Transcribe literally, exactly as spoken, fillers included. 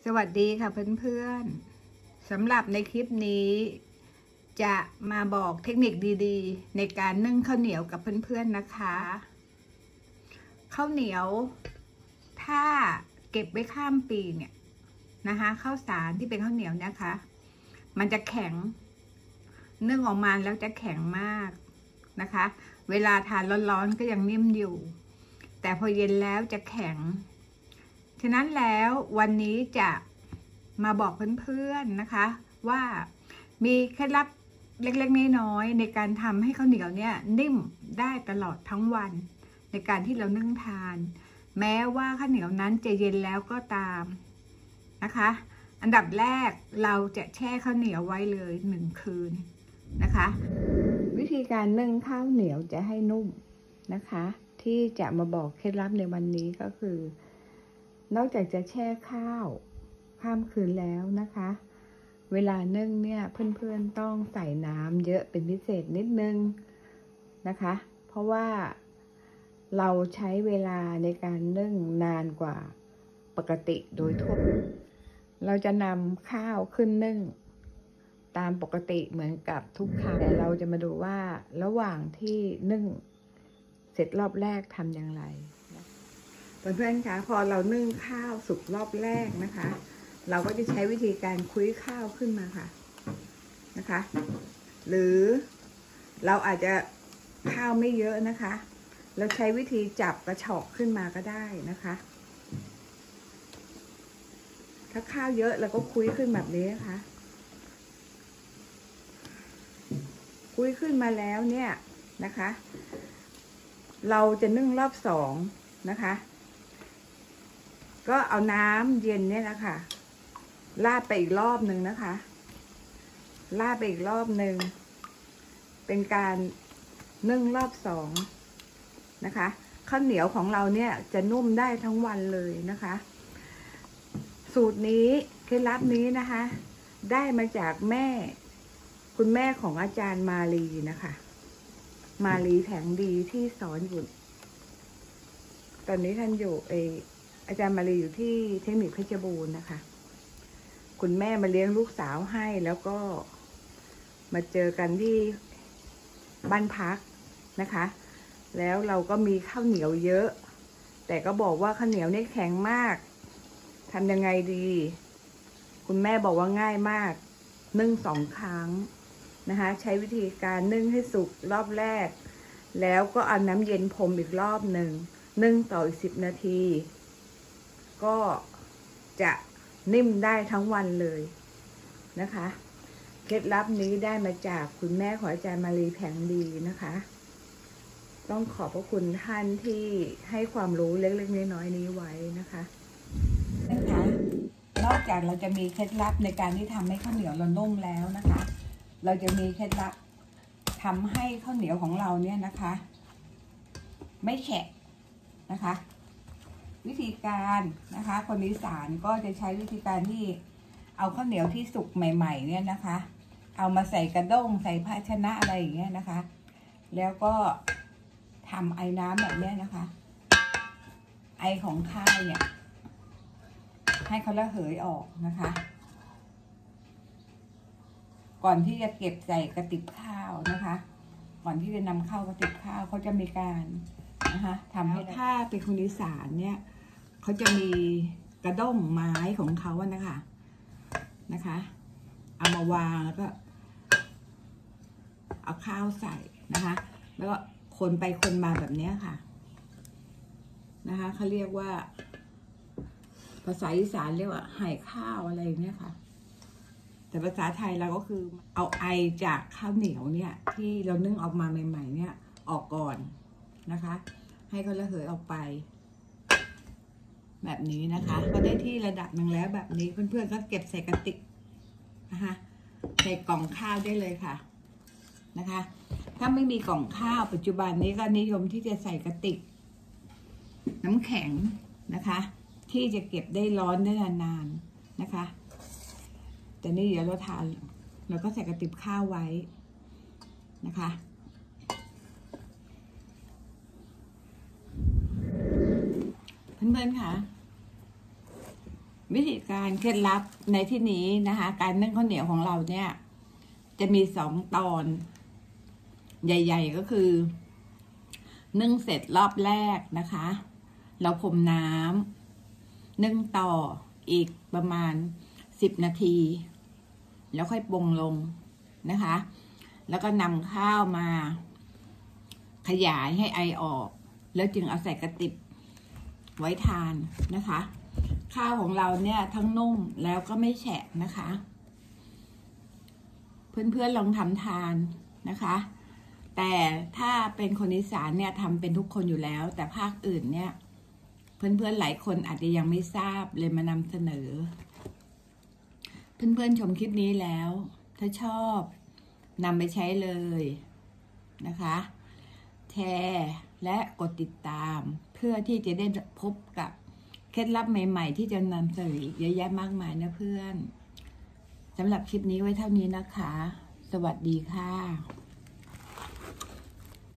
วัสดีค่ะเพื่อนๆสำหรับในคลิปนี้จะมาบอกเทคนิคดีๆในการนึ่งข้าวเหนียวกับเพื่อนๆนะคะข้าวเหนียวถ้าเก็บไว้ข้ามปีเนี่ยนะคะข้าวสารที่เป็นข้าวเหนียวนะคะมันจะแข็งนึ่งออกมาแล้วจะแข็งมากนะคะเวลาทานร้อนๆก็ยังนิ่มอยู่แต่พอเย็นแล้วจะแข็งฉะนั้นแล้ววันนี้จะมาบอกเพื่อนๆนะคะว่ามีเคล็ดลับเล็กๆน้อยๆในการทำให้ข้าวเหนียวเนี่ยนิ่มได้ตลอดทั้งวันในการที่เรานึ่งทานแม้ว่าข้าวเหนียวนั้นจะเย็นแล้วก็ตามนะคะอันดับแรกเราจะแช่ข้าวเหนียวไว้เลยหนึ่งคืนนะคะวิธีการนึ่งข้าวเหนียวจะให้นุ่มนะคะที่จะมาบอกเคล็ดลับในวันนี้ก็คือนอกจากจะแช่ข้าวข้ามคืนแล้วนะคะเวลานึ่งเนี่ยเพื่อนๆต้องใส่น้ำเยอะเป็นพิเศษนิดนึงนะคะเพราะว่าเราใช้เวลาในการนึ่งนานกว่าปกติโดยทั่วไปเราจะนำข้าวขึ้นนึ่งตามปกติเหมือนกับทุกครั้งแต่เราจะมาดูว่าระหว่างที่นึ่งเสร็จรอบแรกทำอย่างไรเพื่อนๆคะพอเรานึ่งข้าวสุกรอบแรกนะคะเราก็จะใช้วิธีการคุ้ยข้าวขึ้นมาค่ะนะคะหรือเราอาจจะข้าวไม่เยอะนะคะเราใช้วิธีจับกระชอกขึ้นมาก็ได้นะคะถ้าข้าวเยอะเราก็คุ้ยขึ้นแบบนี้นะคะคุ้ยขึ้นมาแล้วเนี่ยนะคะเราจะนึ่งรอบสองนะคะก็เอาน้ำเย็นเนี่ยนะคะราดไปอีกรอบหนึ่งนะคะราดไปอีกรอบหนึ่งเป็นการนึ่งรอบสองนะคะข้าวเหนียวของเราเนี่ยจะนุ่มได้ทั้งวันเลยนะคะสูตรนี้เคล็ดลับนี้นะคะได้มาจากแม่คุณแม่ของอาจารย์มาลีนะคะมาลีแผงดีที่สอนอยู่ตอนนี้ท่านอยู่เออาจารย์มาลีอยู่ที่เทคนิคเพชรบูรณ์นะคะคุณแม่มาเลี้ยงลูกสาวให้แล้วก็มาเจอกันที่บ้านพักนะคะแล้วเราก็มีข้าวเหนียวเยอะแต่ก็บอกว่าข้าวเหนียวนี่แข็งมากทำยังไงดีคุณแม่บอกว่าง่ายมากนึ่งสองครั้งนะคะใช้วิธีการนึ่งให้สุกรอบแรกแล้วก็เอาน้ำเย็นพรมอีกรอบหนึ่งนึ่งต่ออีกสิบนาทีก็จะนิ่มได้ทั้งวันเลยนะคะเคล็ดลับนี้ได้มาจากคุณแม่ของอาจารย์มาลีแผงดีนะคะต้องขอบพระคุณท่านที่ให้ความรู้เล็กๆน้อยๆนี้ไว้นะคะนะคะนอกจากเราจะมีเคล็ดลับในการที่ทำให้ข้าวเหนียวเรานุ่มแล้วนะคะเราจะมีเคล็ดลับทำให้ข้าวเหนียวของเราเนี่ยนะคะไม่แฉะนะคะวิธีการนะคะคนอีสานก็จะใช้วิธีการที่เอาข้าวเหนียวที่สุกใหม่ๆเนี่ยนะคะเอามาใส่กระด้งใส่ภาชนะอะไรอย่างเงี้ยนะคะแล้วก็ทำไอ้น้ำแบบนี้นะคะไอของข้าวเนี่ยให้เขาระเหยออกนะคะก่อนที่จะเก็บใส่กระติบข้าวนะคะก่อนที่จะนำเข้ากระติบข้าวเขาจะมีการนะคะทำให้ถ้าเป็นคนอีสานเนี่ยเขาจะมีกระด้งไม้ของเขาอะนะคะนะคะเอามาวางแล้วก็เอาข้าวใส่นะคะแล้วก็คนไปคนมาแบบนี้ค่ะนะคะเขาเรียกว่าภาษาอีสานเรียกว่าไห่ข้าวอะไรเนี่ยค่ะแต่ภาษาไทยเราก็คือเอาไอจากข้าวเหนียวเนี่ยที่เรานึ่งออกมาใหม่ๆเนี่ยออกก่อนนะคะให้เขาระเหยออกไปแบบนี้นะคะก็ได้ที่ระดับหนึ่งแล้วแบบนี้เพื่อนๆก็เก็บใส่กระติกนะคะใส่กล่องข้าวได้เลยค่ะนะคะถ้าไม่มีกล่องข้าวปัจจุบันนี้ก็นิยมที่จะใส่กระติกน้ำแข็งนะคะที่จะเก็บได้ร้อนได้นานๆนะคะแต่นี่เดี๋ยวเราทานเราก็ใส่กระติบข้าวไว้นะคะเพื่อนๆค่ะวิธีการเคล็ดลับในที่นี้นะคะการนึ่งข้าวเหนียวของเราเนี่ยจะมีสองตอนใหญ่ๆก็คือนึ่งเสร็จรอบแรกนะคะเราพรมน้ำนึ่งต่ออีกประมาณสิบนาทีแล้วค่อยปรุงลงนะคะแล้วก็นำข้าวมาขยายให้ไอออกแล้วจึงเอาใส่กระติบไว้ทานนะคะข้าวของเราเนี่ยทั้งนุ่มแล้วก็ไม่แฉะนะคะเพื่อนๆลองทำทานนะคะแต่ถ้าเป็นคนอีสานเนี่ยทำเป็นทุกคนอยู่แล้วแต่ภาคอื่นเนี่ยเพื่อนๆหลายคนอาจจะยังไม่ทราบเลยมานำเสนอเพื่อนๆชมคลิปนี้แล้วถ้าชอบนำไปใช้เลยนะคะแชร์และกดติดตามเพื่อที่จะได้พบกับเคล็ดลับใหม่ๆที่จะนำเสนอเยอะแยะมากมายนะเพื่อนสำหรับคลิปนี้ไว้เท่านี้นะคะสวัสดีค่ะ